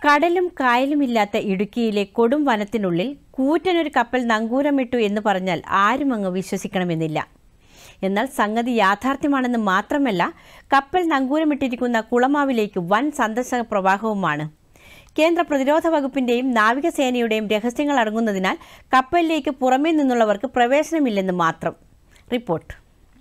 കടലും കായലുമില്ലാത്ത ഇടുക്കിയിലെ കൊടും വനത്തിനുള്ളിൽ കൂറ്റനൊരു കപ്പൽ നങ്കൂരമിട്ടു എന്ന് പറഞ്ഞാൽ ആരും അങ്ങ് വിശ്വസിക്കണമെന്നില്ല. എന്നാൽ സംഗതി യാഥാർത്ഥ്യമാണെന്ന് മാത്രമല്ല, കപ്പൽ നങ്കൂരമിട്ടിരിക്കുന്ന കുളമാവിലേക്ക് വൻ സന്ദർശക പ്രവാഹവുമാണ്. കേന്ദ്ര പ്രതിരോധ വകുപ്പിന്റെയും നാവികസേനയുടെയും രഹസ്യങ്ങൾ അടങ്ങുന്നതിനാൽ കപ്പലിലേക്ക് പുറമേ നിന്നുള്ളവർക്ക് പ്രവേശനമില്ലെന്ന് മാത്രം. റിപ്പോർട്ട്.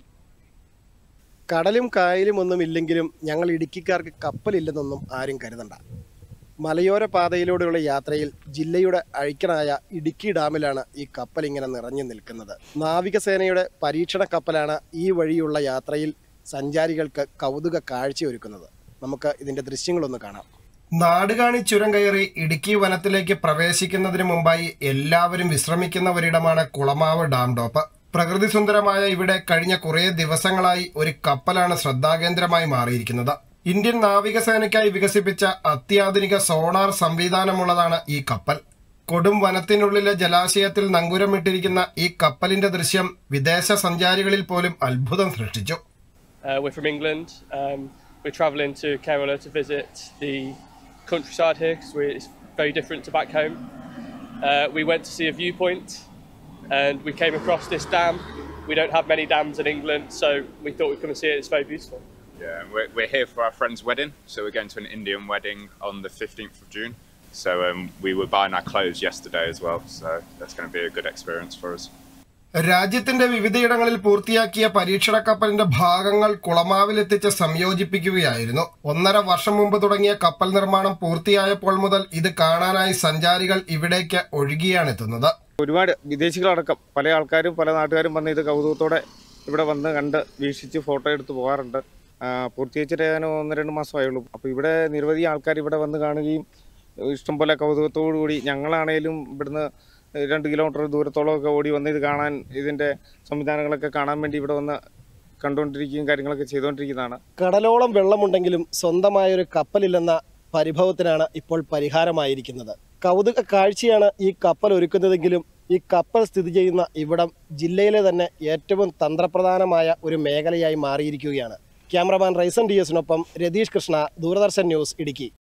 കടലും കായലും ഒന്നുമില്ലെങ്കിലും ഞങ്ങൾ ഇടുക്കിക്കാർക്ക് കപ്പലില്ലെന്നൊന്നും ആരും കരുതണ്ട. മലയോര പാതയിലൂടെയുള്ള യാത്രയിൽ ജില്ലയുടെ അഴിക്കനായ ഇടുക്കി ഡാമിലാണ് ഈ കപ്പൽ ഇങ്ങനെ നിറഞ്ഞു നിൽക്കുന്നത്. നാവികസേനയുടെ പരീക്ഷണ കപ്പലാണ് ഈ വഴിയുള്ള യാത്രയിൽ സഞ്ചാരികൾക്ക് കൗതുക കാഴ്ചയൊരുക്കുന്നത്. നമുക്ക് ഇതിന്റെ ദൃശ്യങ്ങളൊന്ന് കാണാം. നാടുകാണി ചുരം കയറി ഇടുക്കി വനത്തിലേക്ക് പ്രവേശിക്കുന്നതിന് മുമ്പായി എല്ലാവരും വിശ്രമിക്കുന്ന ഒരിടമാണ് കുളമാവ് ഡാം ടോപ്പ്. പ്രകൃതി സുന്ദരമായ ഇവിടെ കഴിഞ്ഞ കുറേ ദിവസങ്ങളായി ഒരു കപ്പലാണ് ശ്രദ്ധാകേന്ദ്രമായി മാറിയിരിക്കുന്നത്. ഇന്ത്യൻ നാവികസേനയ്ക്കായി വികസിപ്പിച്ച അത്യാധുനിക സോണാർ സംവിധാനമുള്ളതാണ് ഈ കപ്പൽ. കൊടും വനത്തിനുള്ളിലെ ജലാശയത്തിൽ നങ്കൂരമിട്ടിരിക്കുന്ന ഈ കപ്പലിന്റെ ദൃശ്യം വിദേശ സഞ്ചാരികളിൽ പോലും അത്ഭുതം സൃഷ്ടിച്ചു. We're from England. We're travelling to Kerala to visit the countryside here because it's very different to back home. We went to see a viewpoint and we came across this dam. We don't have many dams in England, so we thought we'd come and see it. It's very beautiful. Yeah, we're here for our friend's wedding, so we're going to an Indian wedding on the 15th of June. So we were buying our clothes yesterday as well, so that's going to be a good experience for us. രാജ്യത്തിന്റെ വിവിധയിടങ്ങളിൽ പൂർത്തിയാക്കിയ പരീക്ഷണ കപ്പലിന്റെ ഭാഗങ്ങൾ കുളമാവിലെത്തിച്ച് സംയോജിപ്പിക്കുകയായിരുന്നു. 1.5 വർഷം മുമ്പ് തുടങ്ങിയ കപ്പൽ നിർമ്മാണം പൂർത്തിയായപ്പോൾ മുതൽ ഇത് കാണാനായി സഞ്ചാരികൾ ഇവിടേക്ക് ഒഴുകിയാണ് എത്തുന്നത്. ഒരുപാട് വിദേശികളടക്കം പല ആൾക്കാരും പല നാട്ടുകാരും വന്ന് ഇത് കൗതുകത്തോടെ ഇവിടെ വന്ന് കണ്ട് വീക്ഷിച്ച് ഫോട്ടോ എടുത്ത് പോകാറുണ്ട്. പൂർത്തീകരിച്ചിട്ട് ഏതാനും 1-2 മാസമായുള്ളൂ. അപ്പോൾ ഇവിടെ നിരവധി ആൾക്കാർ ഇവിടെ വന്ന് കാണുകയും ഇഷ്ടംപോലെ കൗതുകത്തോടു കൂടി ഞങ്ങളാണേലും ഇവിടുന്ന് 2 കിലോമീറ്റർ ദൂരത്തോളമൊക്കെ ഓടി വന്ന് ഇത് കാണാൻ, ഇതിൻ്റെ സംവിധാനങ്ങളൊക്കെ കാണാൻ വേണ്ടി ഇവിടെ വന്ന് കണ്ടുകൊണ്ടിരിക്കുകയും കാര്യങ്ങളൊക്കെ ചെയ്തുകൊണ്ടിരിക്കുന്നതാണ്. കടലോളം വെള്ളമുണ്ടെങ്കിലും സ്വന്തമായൊരു കപ്പലില്ലെന്ന പരിഭവത്തിനാണ് ഇപ്പോൾ പരിഹാരമായിരിക്കുന്നത്. കൗതുക കാഴ്ചയാണ് ഈ കപ്പൽ ഒരുക്കുന്നതെങ്കിലും ഈ കപ്പൽ സ്ഥിതി ചെയ്യുന്ന ഇവിടം ജില്ലയിലെ തന്നെ ഏറ്റവും തന്ത്രപ്രധാനമായ ഒരു മേഖലയായി മാറിയിരിക്കുകയാണ്. ക്യാമറമാൻ റൈസൻ DS-നൊപ്പം രതീഷ് കൃഷ്ണ, ദൂരദർശൻ ന്യൂസ്, ഇടുക്കി.